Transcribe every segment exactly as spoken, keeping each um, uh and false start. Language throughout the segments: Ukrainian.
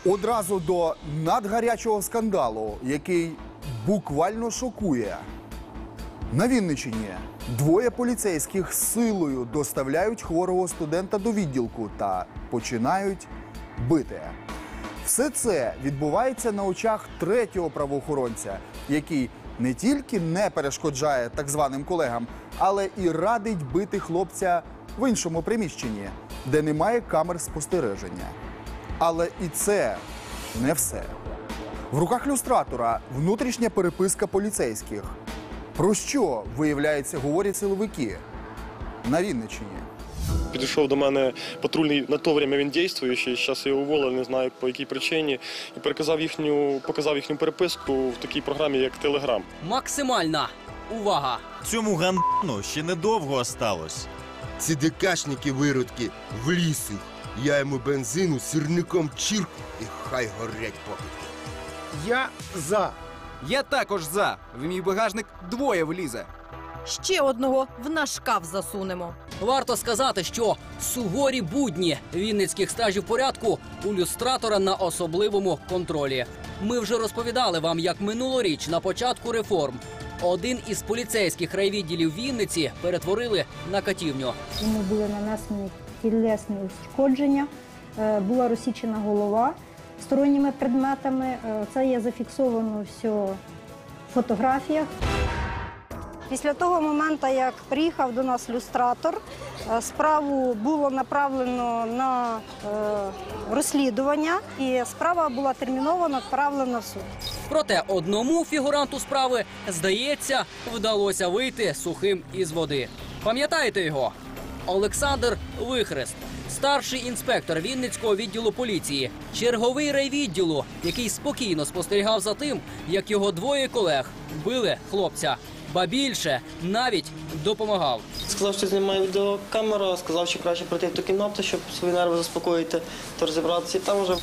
Одразу до надгарячого скандалу, який буквально шокує. На Вінниччині двоє поліцейських силою доставляють хворого студента до відділку та починають бити. Все це відбувається на очах третього правоохоронця, який не тільки не перешкоджає так званим колегам, але і радить бити хлопця в іншому приміщенні, де немає камер спостереження. Але і це не все. В руках люстратора внутрішня переписка поліцейських. Про що, виявляється, говорять силовики на Вінниччині? Підійшов до мене патрульний, на то время він діючий, зараз його уволили, не знаю по якій причині, і переказав їхню, показав їхню переписку в такій програмі, як Телеграм. Максимальна увага! Цьому гандану ще недовго осталось. Ці дикашники виродки в ліс їх. Я йому бензину сірником чірк і хай горять покидки. Я за. Я також за. В мій багажник двоє влізе. Ще одного в наш шкаф засунемо. Варто сказати, що суворі будні вінницьких стражів порядку у люстратора на особливому контролі. Ми вже розповідали вам, як минулоріч на початку реформ один із поліцейських райвідділів Вінниці перетворили на катівню. Йому були нанесені тілесні ушкодження, була розсічена голова сторонніми предметами. Це є зафіксовано все в фотографіях. Після того моменту, як приїхав до нас люстратор, справу було направлено на розслідування, і справа була терміново відправлена в суд. Проте одному фігуранту справи, здається, вдалося вийти сухим із води. Пам'ятаєте його? Олександр Вихрест, старший інспектор Вінницького відділу поліції, черговий райвідділу, який спокійно спостерігав за тим, як його двоє колег били хлопця. Ба більше, навіть допомагав. Сказав, що знімає відеокамеру, сказав, що краще пройти в ту кімнату, щоб свої нерви заспокоїти, то розібратися і там вже.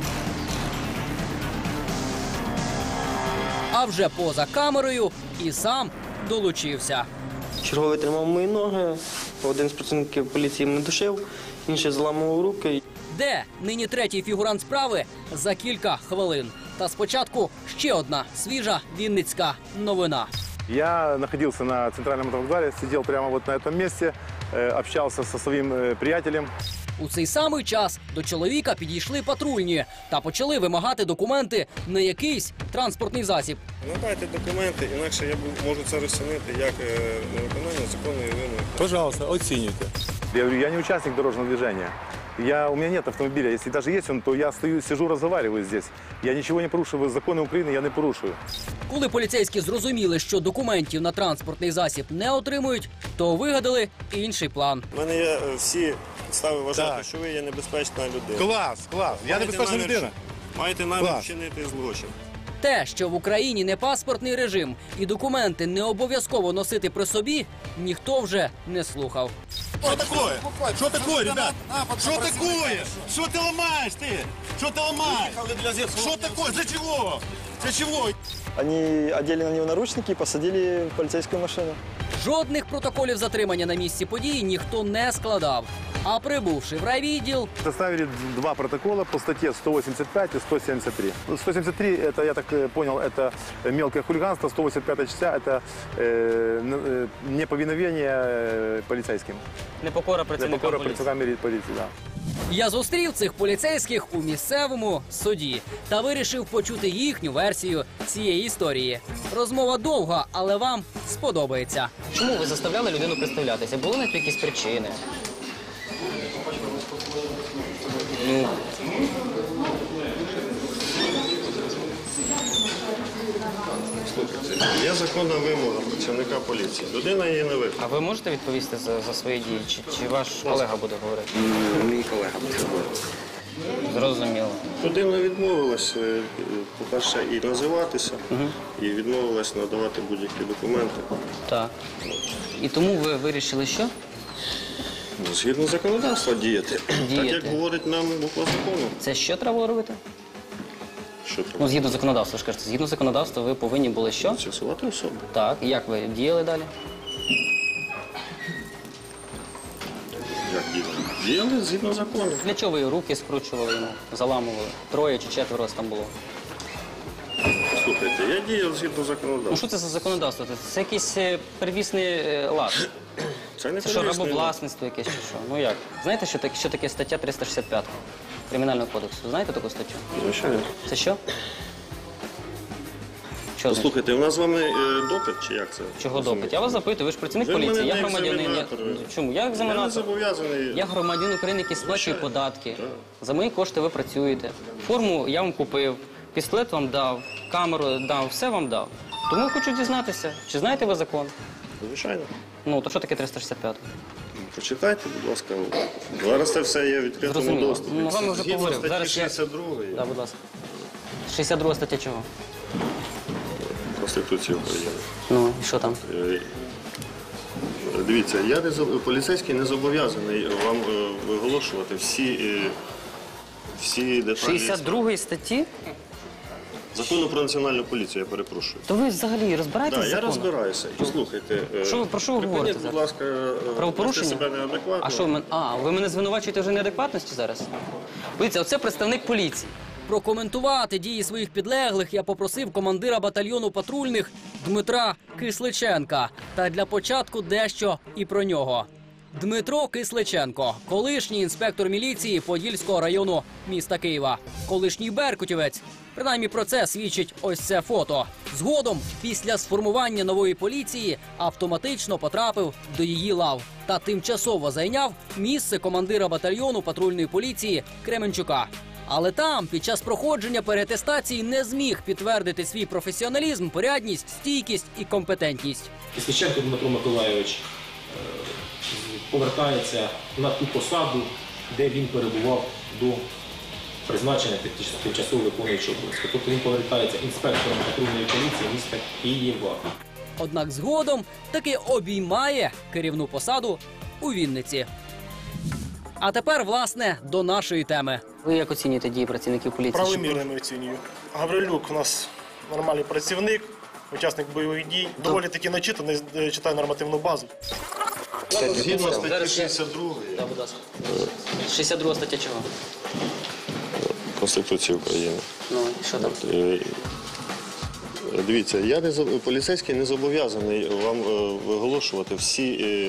А вже поза камерою і сам долучився. Черговий тримав мої ноги, один з працівників поліції мене душив, інший зламував руки. Де нині третій фігурант справи за кілька хвилин. Та спочатку ще одна свіжа вінницька новина. Я находился на центральном вокзале, сидел прямо вот на этом месте, общался со своим приятелем. У цей самий час до чоловіка підійшли патрульні та почали вимагати документи на якийсь транспортний засіб. Надайте документи, інакше я можу це розцінити як невиконання законної вимоги. Пожалуйста, оцінюйте. Я говорю, я не участник дорожного движения. Я, у меня нет автомобиля. Если даже есть он, то я стою, сижу, разговариваю здесь. Я ничего не порушую. Законы України я не порушую. Коли поліцейські зрозуміли, що документів на транспортний засіб не отримують, то вигадали інший план. У мене є всі підстави вважати, Так. що ви є небезпечна людина. Клас, клас. Я небезпечна людина. Маєте намір Клас. вчинити злочин. Те, що в Україні не паспортний режим і документи не обов'язково носити при собі, ніхто вже не слухав. Що такое? Що такое, ребят? Що такое? Що ти ламаєш ти? Що ти ламаєш? Що такое? Для чого? Для чого? Вони одели на нього наручники і посадили в поліцейську машину. Жодних протоколів затримання на місці події ніхто не складав. А прибувши в райвідділ, Составили два протокола по статье сто восемьдесят пять и сто семьдесят три. сто семьдесят три, это, я так понял, это мелкое хулиганство, сто восемьдесят пятая часть, это э, неповиновение полицейским. Непокора працівникам Непокора поліції. працівникам поліції, да. я зустрів цих поліцейських у місцевому суді та вирішив почути їхню версію цієї історії. Розмова довга, але вам сподобається. Чому ви заставляли людину представлятися? Були на то якісь причини? Ну, є законна вимога працівника поліції. Людина її не виконує. А ви можете відповісти за, за свої дії? Чи, чи ваш колега буде говорити? Мій колега буде говорити. Зрозуміло. Людина відмовилась, е, по-перше, і називатися, і відмовилась надавати будь-які документи. Так. І тому ви вирішили що? Ну, згідно законодавства діяти. Діяти. Так, як говорить нам буква закону. Це що треба було робити? Що треба? Ну, згідно законодавства, ж кажете, згідно законодавства ви повинні були що? З'ясувати особу. Так, і як ви діяли далі? Як Як діяли? Діяли згідно закону. Для чого ви руки скручували йому, заламували? Троє чи четверо вас там було? Слухайте, я діяв згідно Ну законодавства. що це за законодавство? Це якийсь е, первісний е, лад. Це не Це що, первісний рабовласництво якесь чи що? Ну як? Знаєте, що таке, що таке стаття триста шістдесят п'ять Кримінального кодексу? Знаєте таку статтю? Звичайно. Це що? Що це? Слухайте, у нас з вами е, допит чи як це? Чого допит? Я вас запитую, ви ж працівник Ви поліції, мене я не громадянин. Я... екзаменатор. Чому? Я Я не екзаменатор. зобов'язаний. Я громадянин України, який сплачує Звичайно. податки. Так. За мої кошти ви працюєте. Форму я вам купив, пістолет вам дав, камеру дав, все вам дав. Тому хочу дізнатися, чи знаєте ви закон? Звичайно. Ну, то що таке триста шістдесят п'ять? Почитайте, будь ласка. Зараз це все є в відкритому Зрозуміло. доступі. Ну, з вами вже Згідно поговорив. статті Зараз я- шістдесят другої Так, будь ласка. шістдесят друга стаття чого? Конституції України. Ну, і що там? Е, Дивіться, я не зоб- поліцейський не зобов'язаний вам е, виголошувати всі, е, всі деталі шістдесят другої статті? закону про національну поліцію, я перепрошую. То ви взагалі розбираєтесь Так, в я законах? розбираюся. Послухайте, е, Що ви- про що ви припиніть, говорите будь зараз? ласка, е, Правопорушення? вести себе неадекватно. А що ви мен- А, ви мене звинувачуєте вже в неадекватності зараз? Дивіться, оце представник поліції. Прокоментувати дії своїх підлеглих я попросив командира батальйону патрульних Дмитра Кисличенка. Та для початку дещо і про нього. Дмитро Кисличенко, колишній інспектор міліції Подільського району міста Києва, колишній беркутівець. Принаймні про це свідчить ось це фото. Згодом, після сформування нової поліції, автоматично потрапив до її лав та тимчасово зайняв місце командира батальйону патрульної поліції Кременчука. Але там, під час проходження переатестації, не зміг підтвердити свій професіоналізм, порядність, стійкість і компетентність. Кисличенко Дмитро Миколайович е, повертається на ту посаду, де він перебував до призначення тим- тимчасово виконуючого обов'язки. Тобто він повертається інспектором патрульної поліції міста Києва. Однак згодом таки обіймає керівну посаду у Вінниці. А тепер, власне, до нашої теми. Ви як оцінюєте дії працівників поліції? Правомірними оцінюю. Гаврилюк у нас нормальний працівник, учасник бойових дій. Доволі таки начитаний, е, читає нормативну базу. Згідно статті Зараз я- шістдесят другої Да, будь ласка. шістдесят друга стаття чого? Конституції України. Ну, і що там? Е, Дивіться, я не зоб- поліцейський не зобов'язаний вам е, виголошувати всі, е,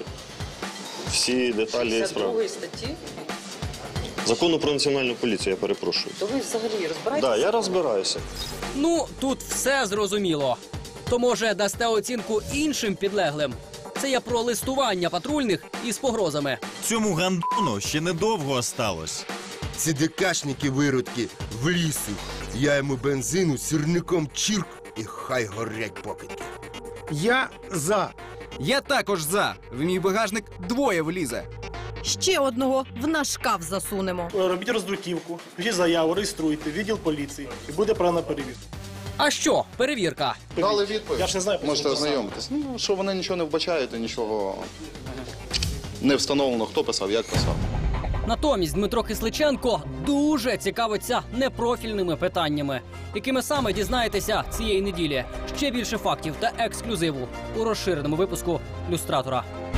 всі деталі шістдесят справи. другої статті? Закону про національну поліцію, я перепрошую. То ви взагалі Так, розбираєтесь? да, я розбираюся. Ну, тут все зрозуміло. То, може, дасте оцінку іншим підлеглим? Це я про листування патрульних із погрозами. Цьому гандону ще недовго осталось. Ці ДКшники виродки в лісу. Я йому бензину сірником чірк і хай горять покидьки. Я за. Я також за. В мій багажник двоє влізе. Ще одного в наш шкаф засунемо. Робіть роздруківку, пишіть заяву, реєструйте, відділ поліції і буде правильна перевірка. А що, перевірка? Дали відповідь. Я ж не знаю, Можете ознайомитись. Ну, що вони нічого не вбачають і нічого не встановлено, хто писав, як писав. Натомість Дмитро Кисличенко дуже цікавиться непрофільними питаннями, якими саме дізнаєтеся цієї неділі. Ще більше фактів та ексклюзиву у розширеному випуску «Люстратора».